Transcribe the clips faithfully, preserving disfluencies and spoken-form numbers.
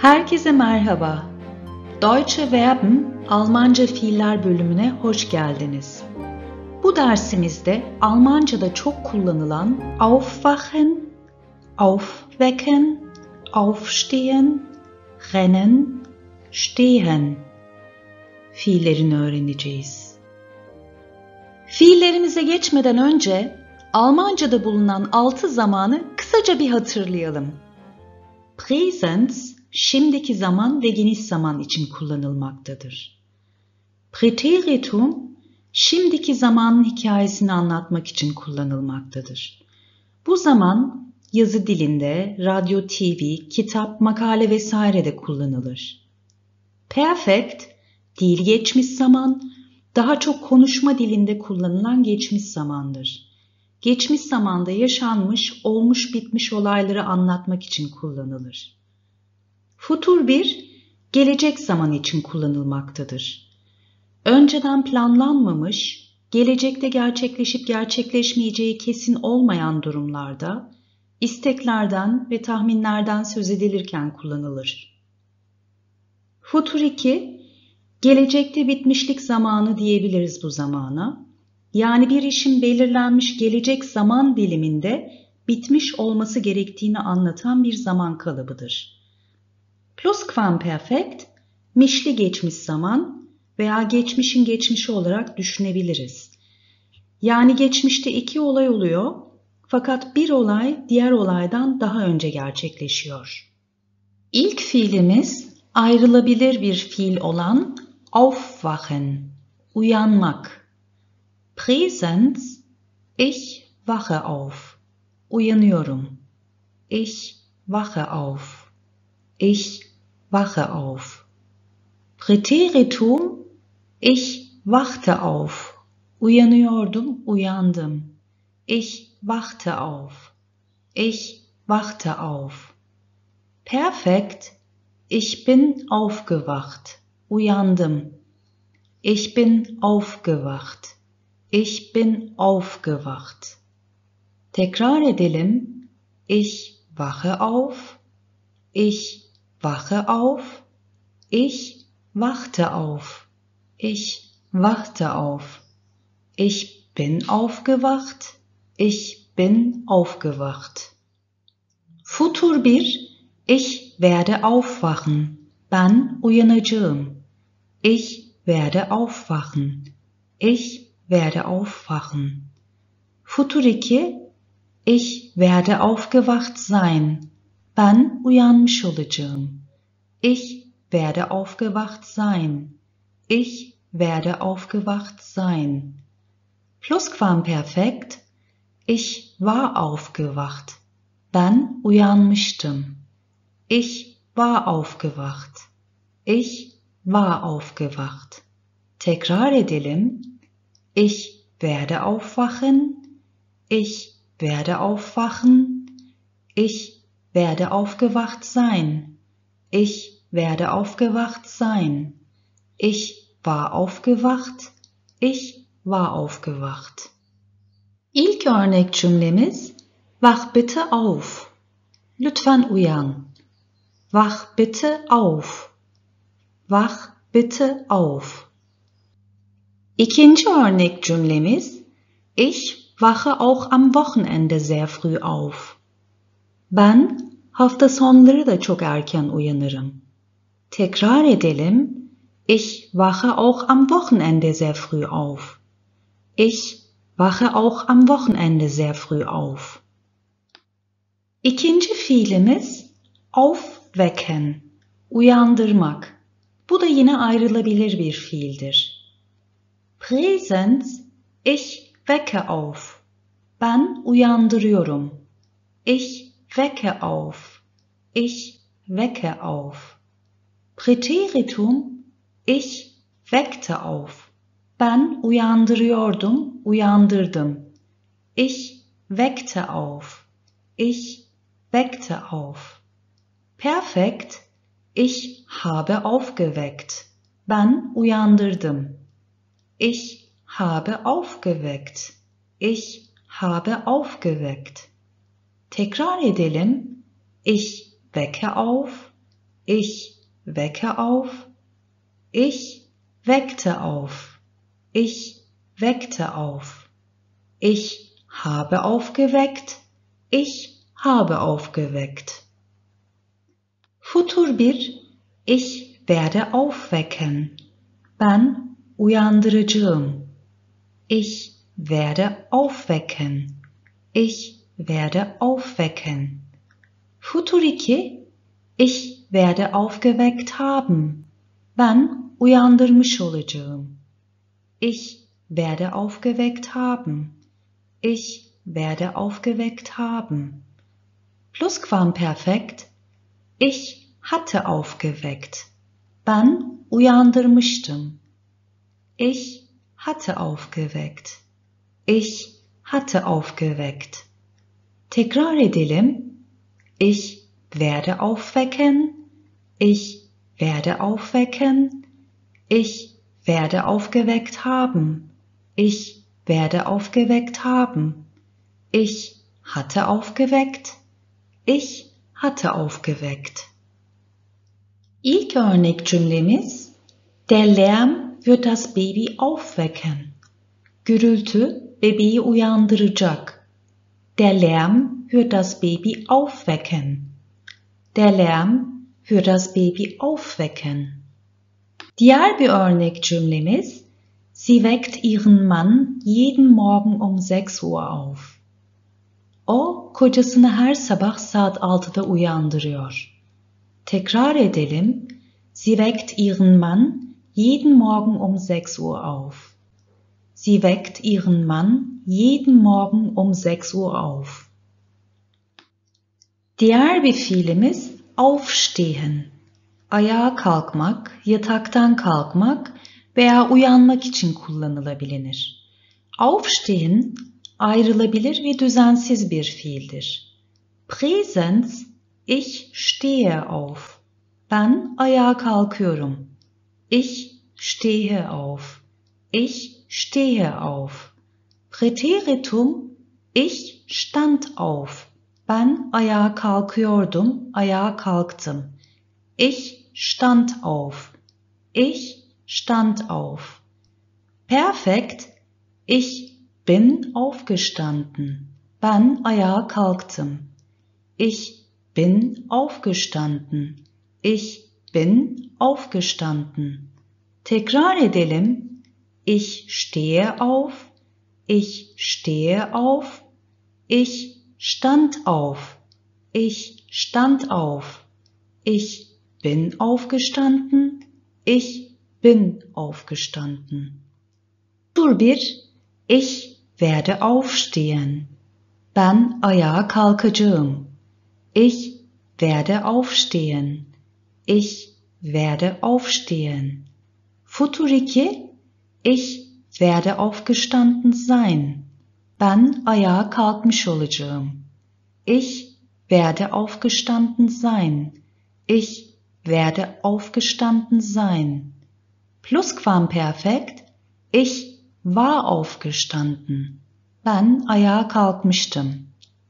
Herkese merhaba. Deutsche Verben Almanca fiiller bölümüne hoş geldiniz. Bu dersimizde Almanca'da çok kullanılan aufwachen, aufwecken, aufstehen, rennen, stehen fiillerini öğreneceğiz. Fiillerimize geçmeden önce Almanca'da bulunan altı zamanı kısaca bir hatırlayalım. Präsens, şimdiki zaman ve geniş zaman için kullanılmaktadır. Präteritum, şimdiki zamanın hikayesini anlatmak için kullanılmaktadır. Bu zaman yazı dilinde, radyo, T V, kitap, makale vesaire de kullanılır. Perfect, dil geçmiş zaman, daha çok konuşma dilinde kullanılan geçmiş zamandır. Geçmiş zamanda yaşanmış, olmuş bitmiş olayları anlatmak için kullanılır. Futur bir, gelecek zaman için kullanılmaktadır. Önceden planlanmamış, gelecekte gerçekleşip gerçekleşmeyeceği kesin olmayan durumlarda, isteklerden ve tahminlerden söz edilirken kullanılır. Futur iki, gelecekte bitmişlik zamanı diyebiliriz bu zamana. Yani bir işin belirlenmiş gelecek zaman diliminde bitmiş olması gerektiğini anlatan bir zaman kalıbıdır. Plusquamperfekt, mişli geçmiş zaman veya geçmişin geçmişi olarak düşünebiliriz. Yani geçmişte iki olay oluyor fakat bir olay diğer olaydan daha önce gerçekleşiyor. İlk fiilimiz ayrılabilir bir fiil olan aufwachen, uyanmak. Präsens, ich wache auf, uyanıyorum. Ich wache auf, ich wache auf. Präteritum, ich wachte auf, uyanıyordum, uyandım. Ich wachte auf, ich wachte auf. Perfekt, ich bin aufgewacht, uyandım. Ich bin aufgewacht. Ich bin aufgewacht. Tekrar edelim. Ich wache auf. Ich wache auf. Ich wachte auf. Ich wachte auf. Ich bin aufgewacht. Ich bin aufgewacht. Futur bir. Ich werde aufwachen. Ben uyanacağım. Ich werde aufwachen. Ich werde aufwachen. Futur iki, ich werde aufgewacht sein. Ben uyanmış olacağım. Ich werde aufgewacht sein. Ich werde aufgewacht sein. Plusquamperfekt, ich war aufgewacht. Ben uyanmıştım. Ich war aufgewacht. Ich war aufgewacht. Tekrar edelim. Ich werde aufwachen, ich werde aufwachen, ich werde aufgewacht sein, ich werde aufgewacht sein, ich war aufgewacht, ich war aufgewacht. İlk örnek cümlemiz, wach bitte auf, lütfen uyan. Wach bitte auf, wach bitte auf. İkinci örnek cümlemiz, ich wache auch am Wochenende sehr früh auf. Ben hafta sonları da çok erken uyanırım. Tekrar edelim, ich wache auch am Wochenende sehr früh auf. Ich wache auch am Wochenende sehr früh auf. İkinci fiilimiz, aufwecken, uyandırmak. Bu da yine ayrılabilir bir fiildir. Präsens, ich wecke auf. Ben uyandırıyorum. Ich wecke auf. Ich wecke auf. Präteritum, ich weckte auf. Ben uyandırıyordum, uyandırdım. Ich weckte auf. Ich weckte auf. Perfekt, ich habe aufgeweckt. Ben uyandırdım. Ich habe aufgeweckt. Ich habe aufgeweckt. Tekrar edelim. Ich wecke auf. Ich wecke auf. Ich weckte auf. Ich weckte auf. Ich habe aufgeweckt. Ich habe aufgeweckt. Futur bir, ich werde aufwecken. Ben uyandıracağım. Ich werde aufwecken. Ich werde aufwecken. Futur iki, ich werde aufgeweckt haben. Ben uyandırmış olacağım. Ich werde aufgeweckt haben. Ich werde aufgeweckt haben. Plusquamperfekt. Ich hatte aufgeweckt. Ben uyandırmıştım. Ich hatte aufgeweckt. Ich hatte aufgeweckt. Tekrar edelim. Ich werde aufwecken. Ich werde aufwecken. Ich werde aufgeweckt haben. Ich werde aufgeweckt haben. Ich hatte aufgeweckt. Ich hatte aufgeweckt. İlk örnek cümlemiz Der Lärm wird das Baby aufwecken. Gürültü bebeği uyandıracak. Der Lärm wird das Baby aufwecken. Der Lärm wird das Baby aufwecken. Diğer bir örnek cümlemiz Sie weckt ihren Mann jeden Morgen um sechs Uhr auf. O, kocasını her sabah saat altıda uyandırıyor. Tekrar edelim. Sie weckt ihren Mann jeden Morgen um sechs Uhr auf. Sie weckt ihren Mann jeden Morgen um sechs Uhr auf. Diğer bir fiilimiz aufstehen. Ayağa kalkmak, yataktan kalkmak veya uyanmak için kullanılabilir. Aufstehen ayrılabilir ve düzensiz bir fiildir. Präsens, ich stehe auf. Ben ayağa kalkıyorum. Ich stehe auf. Ich stehe auf. Präteritum, ich stand auf. Ben ayağa kalkıyordum, ayağa kalktım. Ich stand auf. Ich stand auf. Perfekt, ich bin aufgestanden. Ben ayağa kalktım. Ich bin aufgestanden. Ich bin aufgestanden. Tekrar edelim. Ich stehe auf. Ich stehe auf. Ich stand auf. Ich stand auf. Ich bin aufgestanden. Ich bin aufgestanden. Tur bir. Ich werde aufstehen. Ben ayağa kalkacağım. Ich werde aufstehen. Ich werde aufstehen. Futur iki. Ich werde aufgestanden sein. Ben ayağa kalkmış olacağım. Ich werde aufgestanden sein. Ich werde aufgestanden sein. Plusquamperfekt. Ich war aufgestanden. Ben ayağa kalkmıştım.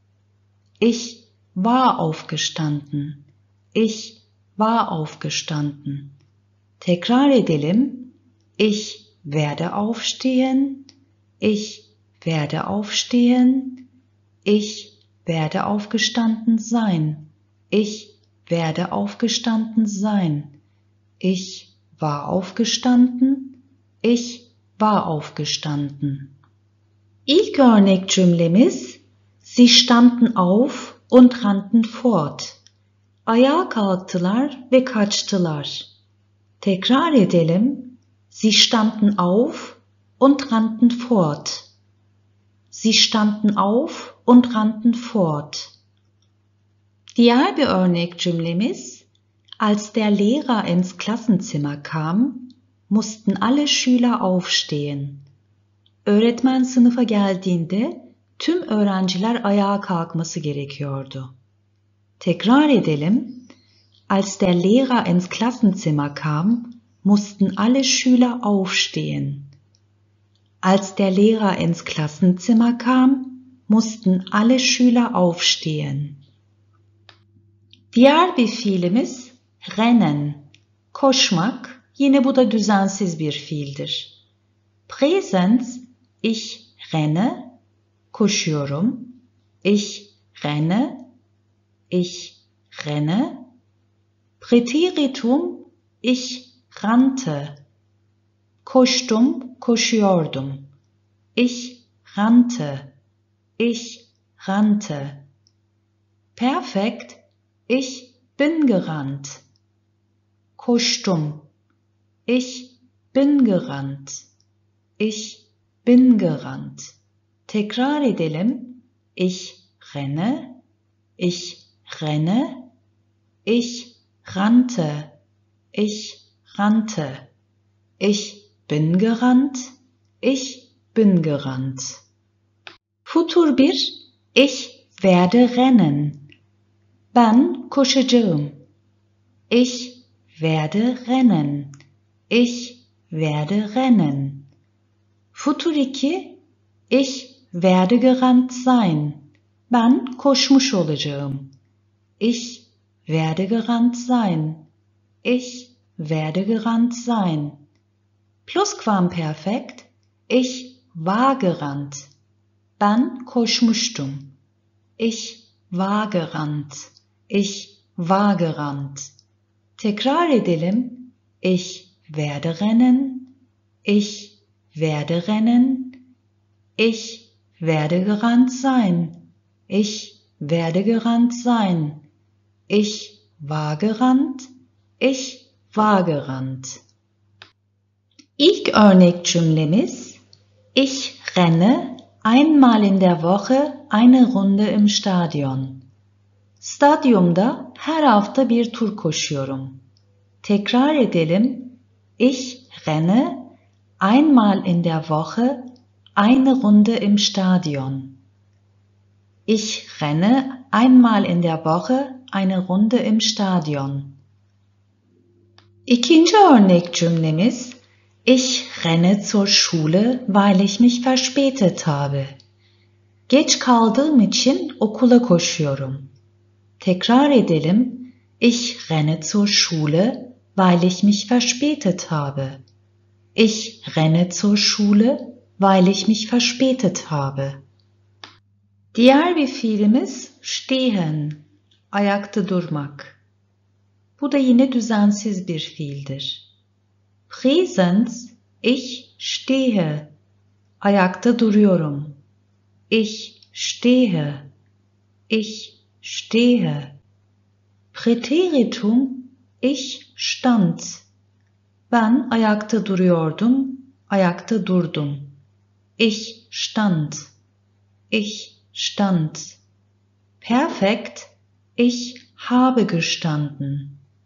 Ich war aufgestanden. Ich war aufgestanden. Tekrar edelim. Ich werde aufstehen. Ich werde aufstehen. Ich werde aufgestanden sein. Ich werde aufgestanden sein. Ich war aufgestanden. Ich war aufgestanden. İlk örnek cümlemiz Sie standen auf und rannten fort. Ayağa kalktılar ve kaçtılar. Tekrar edelim. Sie standen auf und rannten fort. Sie standen auf und rannten fort. Diğer bir örnek cümlemiz Als der Lehrer ins Klassenzimmer kam, mussten alle Schüler aufstehen. Öğretmen sınıfa geldiğinde tüm öğrenciler ayağa kalkması gerekiyordu. Tekrar edelim. Als der Lehrer ins Klassenzimmer kam, mussten alle Schüler aufstehen. Als der Lehrer ins Klassenzimmer kam, mussten alle Schüler aufstehen. Diğer bir fiilimiz rennen. Koşmak, yine bu da düzensiz bir fiildir. Präsens, ich renne, koşuyorum. Ich renne, ich renne. Präteritum, ich rannte. Koştum, koşuyordum. Ich rannte, ich rannte. Perfekt, ich bin gerannt. Koştum, ich bin gerannt. Ich bin gerannt. Tekrar edelim. Ich renne, ich renne, ich rannte, ich rannte. Ich bin gerannt, ich bin gerannt. Futur bir, ich werde rennen. Ben koşacağım. Ich werde rennen. Ich werde rennen. Futur iki, ich werde gerannt sein. Ben koşmuş olacağım. Ich werde gerannt sein. Ich werde gerannt sein. Plusquamperfekt, ich war gerannt. Ben koşmuştum. Ich war gerannt. Ich war gerannt. Tekrar edelim. Ich werde rennen. Ich werde rennen. Ich werde gerannt sein. Ich werde gerannt sein. Ich war gerannt. Ich war gerannt. İlk örnek cümlemiz Ich renne einmal in der Woche eine Runde im Stadion. Stadyumda her hafta bir tur koşuyorum. Tekrar edelim. Ich renne einmal in der Woche eine Runde im Stadion. Ich renne einmal in der Woche eine Runde im Stadion. İkinci örnek cümlemiz Ich renne zur Schule, weil ich mich verspätet habe. Geç kaldığım için okula koşuyorum. Tekrar edelim. Ich renne zur Schule, weil ich mich verspätet habe. Ich renne zur Schule, weil ich mich verspätet habe. Diğer bir fiilimiz stehen, ayakta durmak. Bu da yine düzensiz bir fiildir. Präsens, ich stehe, ayakta duruyorum. Ich stehe, ich stehe. Präteritum, ich stand. Ben ayakta duruyordum, ayakta durdum. Ich stand, ich stand. Perfekt, ich habe gestanden.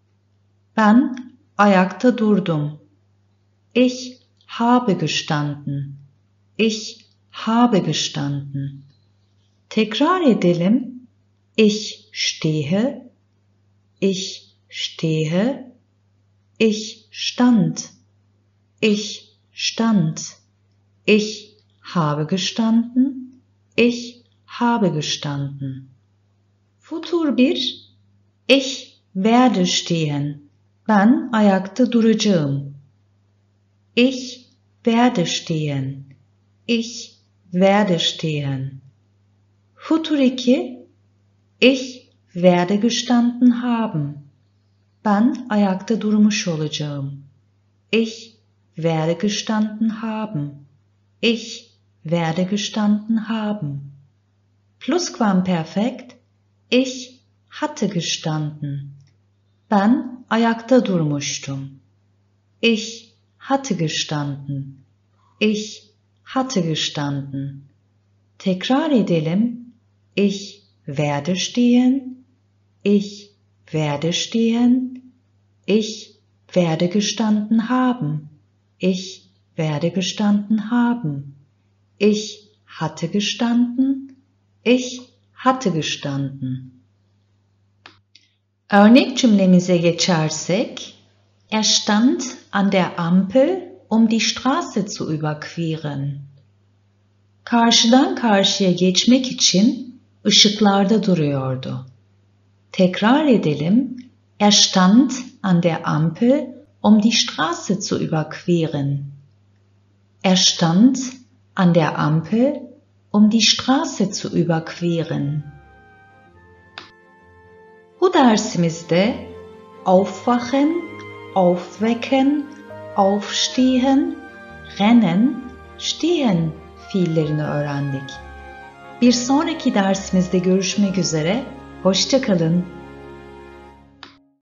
Ben ayakta durdum. Ich habe gestanden. Ich habe gestanden. Tekrar edelim. Ich stehe. Ich stehe. Ich stand. Ich stand. Ich habe gestanden. Ich habe gestanden. Futur bir. Ich werde stehen. Ben ayakta duracağım. Ich werde stehen. Ich werde stehen. Futur iki. Ich werde gestanden haben. Ben ayakta durmuş olacağım. Ich werde gestanden haben. Ich werde gestanden haben. Plusquamperfekt. Ich hatte gestanden. Ben ayakta durmuştum. Ich hatte gestanden. Ich hatte gestanden. Tekrar edelim. Ich werde stehen. Ich werde stehen. Ich werde gestanden haben. Ich werde gestanden haben. Ich hatte gestanden. Ich hatte gestanden. Örnek cümlemize geçersek, er stand an der Ampel, um die Straße zu überqueren. Karşıdan karşıya geçmek için ışıklarda duruyordu. Tekrar edelim. Er stand an der Ampel, um die Straße zu überqueren. Er stand an der Ampel, um die Straße zu überqueren. Bu dersimizde aufwachen, aufwecken, aufstehen, rennen, stehen fiillerini öğrendik. Bir sonraki dersimizde görüşmek üzere, hoşça kalın.